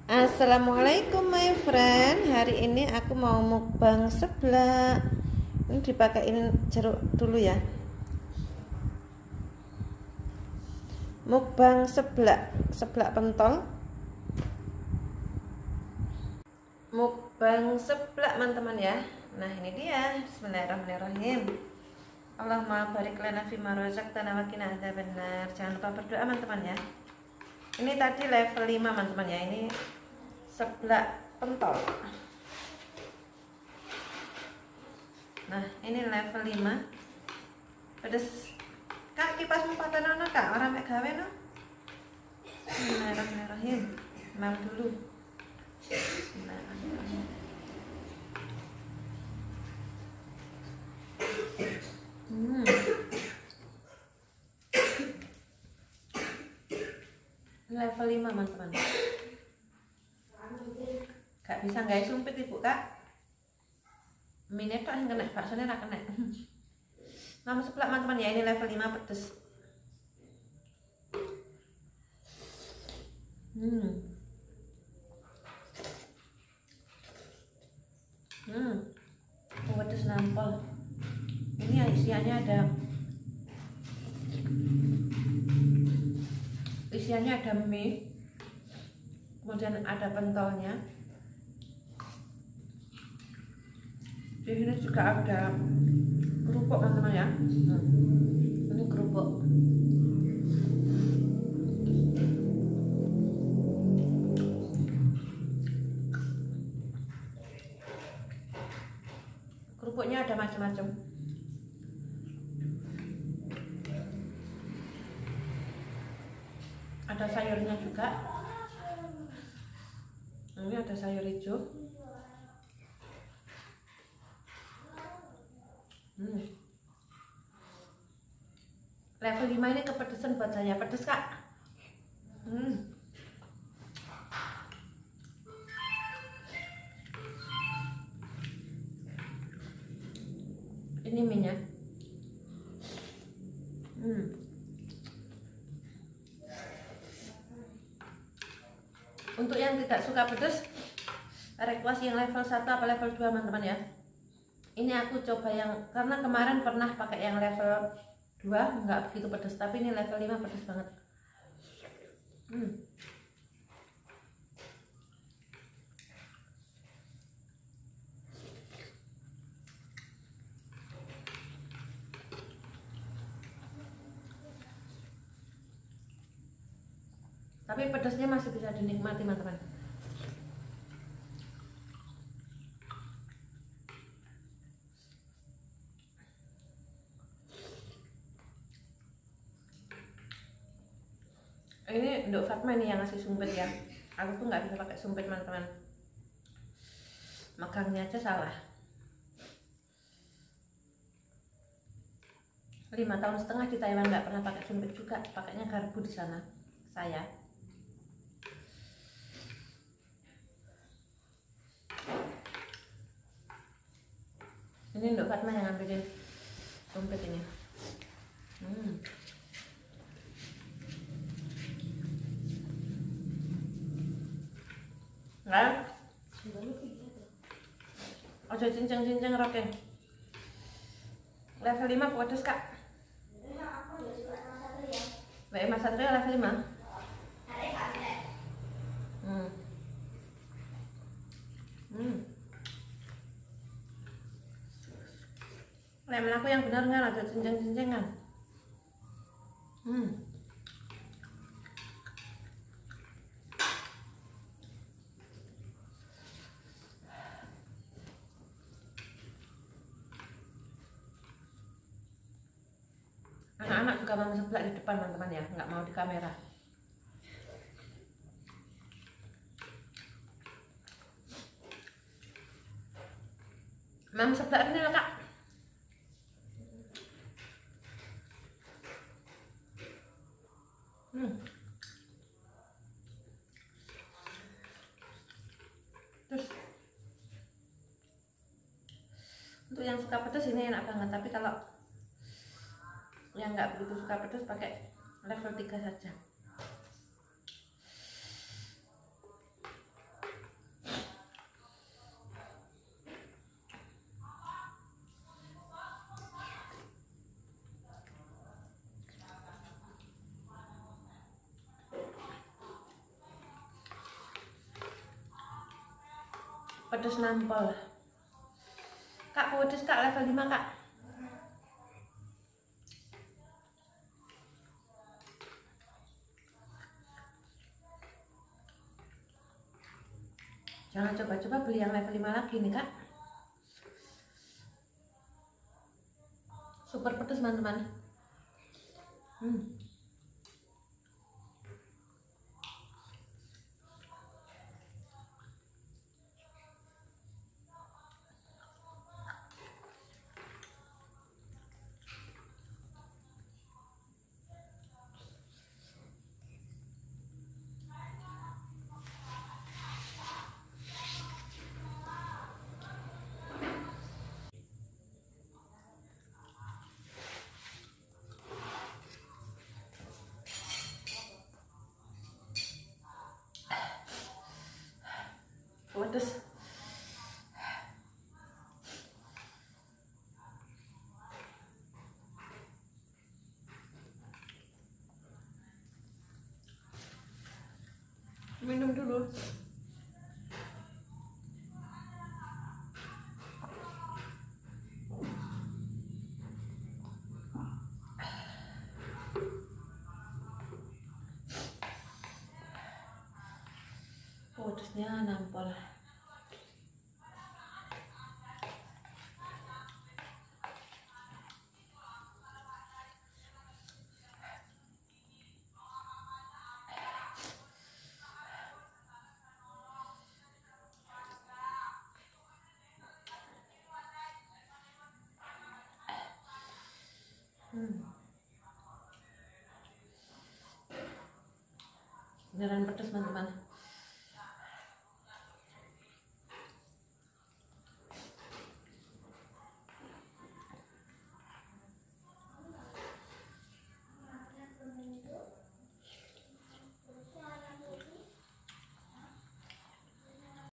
Assalamualaikum my friend. Hari ini aku mau mukbang seblak. Ini dipakein jeruk dulu ya. Mukbang seblak pentol. Mukbang seblak teman-teman ya. Nah, ini dia. Bismillahirrahmanirrahim. Allahumma barik lana fima razaqtana wa qina adzabannar. Jangan lupa berdoa teman-teman ya. Ini tadi level 5 teman-teman ya. Ini seblak pentol. Nah, ini level 5. Pedes. Kak, kipasmu paten ana Kak, ora mek gawe no. Bismillahirrahmanirrahim. Mam dulu. Bismillahirrahmanirrahim. Level 5 teman-teman. Gak bisa nggak sumpit ibu Kak. Mine tok yang kena, baksonya ra kena. Nama seblak teman-teman ya, ini level 5 pedes. Pedes nampol. Ini isiannya ada mie, kemudian ada pentolnya. Di sini juga ada kerupuk teman-teman ya. Ini kerupuk. Kerupuknya ada macam-macam. Ada sayurnya juga. Ini ada sayur hijau. Level 5 ini kepedesan buat saya. Pedes Kak. Ini minyak. Untuk yang tidak suka pedas, request yang level 1 apa level 2 teman-teman ya. Ini aku coba yang, karena kemarin pernah pakai yang level 2 nggak begitu pedas, tapi ini level 5 pedas banget. Tapi pedasnya masih bisa dinikmati teman-teman. Ini Nduk Fatma nih yang ngasih sumpit ya. Aku tuh nggak bisa pakai sumpit teman-teman. Megangnya aja salah. 5,5 tahun di Taiwan nggak pernah pakai sumpit juga. Pakainya garpu di sana. Saya. Ini Nduk Fatma yang ngambilin sumpit ini. Enggak? Ojo cincang-cincang roke. Level 5 pedes Kak. Mas Satria level 5. Level aku yang benar nggak ada cincang-cincangan. Anak-anak juga mau seblak di depan teman-teman ya, nggak mau di kamera. Mam seblak ini loh Kak. Terus untuk yang suka pedas ini enak banget, tapi kalau yang nggak begitu suka pedas pakai level 3 saja. Pedes nampol. Kak, pedes Kak, level 5 Kak. Jangan coba-coba beli yang level 5 lagi nih Kak. Super pedes teman-teman. Pedes. Minum dulu. Pedesnya nampol. Beneran pedes teman-teman.